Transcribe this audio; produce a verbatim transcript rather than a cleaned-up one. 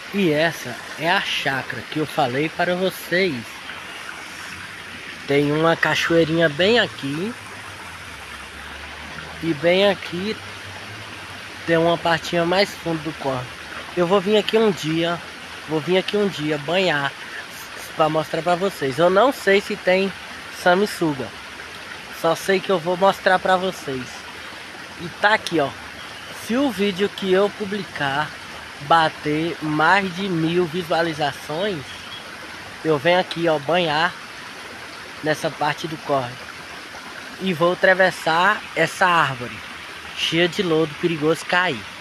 E essa é a chácara que eu falei para vocês. Tem uma cachoeirinha bem aqui. E bem aqui tem uma partinha mais fundo do córrego. Eu vou vir aqui um dia, vou vir aqui um dia banhar para mostrar para vocês. Eu não sei se tem sanguessuga. Só sei que eu vou mostrar para vocês. E tá aqui, ó. Se o vídeo que eu publicar bater mais de mil visualizações, eu venho aqui, ó, banhar nessa parte do córrego e vou atravessar essa árvore cheia de lodo, perigoso cair.